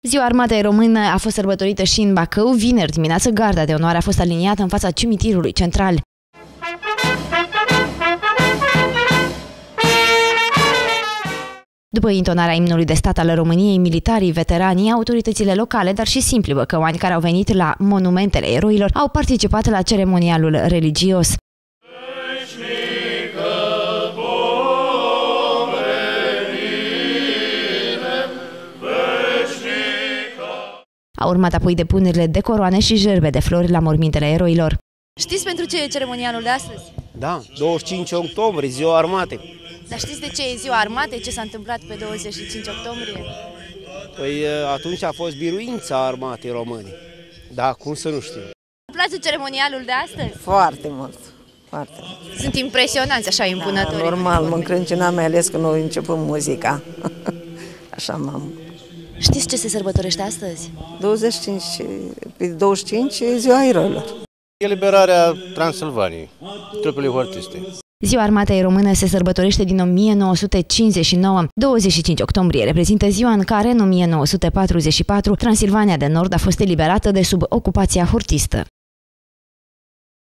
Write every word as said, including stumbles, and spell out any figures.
Ziua Armatei Române a fost sărbătorită și în Bacău. Vineri dimineață, garda de onoare a fost aliniată în fața cimitirului central. După intonarea imnului de stat al României, militarii, veteranii, autoritățile locale, dar și simpli băcăuani care au venit la monumentele eroilor, au participat la ceremonialul religios. A urmat apoi depunerile de coroane și jerbe de flori la mormintele eroilor. Știți pentru ce e ceremonialul de astăzi? Da, douăzeci și cinci octombrie, Ziua Armatei. Dar știți de ce e Ziua Armatei? Ce s-a întâmplat pe douăzeci și cinci octombrie? Păi atunci a fost biruința armatei române. Da, cum să nu știu. Îmi place ceremonialul de astăzi? Foarte mult, foarte mult. Sunt impresionanți, așa impunători. Da, normal, mă încrâncenam, mai ales când noi începem muzica. Așa m-am... Știți ce se sărbătorește astăzi? douăzeci și cinci, pe douăzeci și cinci e Ziua Eroilor. Eliberarea Transilvaniei, trupele hortiste. Ziua Armatei Române se sărbătorește din o mie nouă sute cincizeci și nouă. douăzeci și cinci octombrie reprezintă ziua în care, în o mie nouă sute patruzeci și patru, Transilvania de Nord a fost eliberată de sub ocupația hortistă.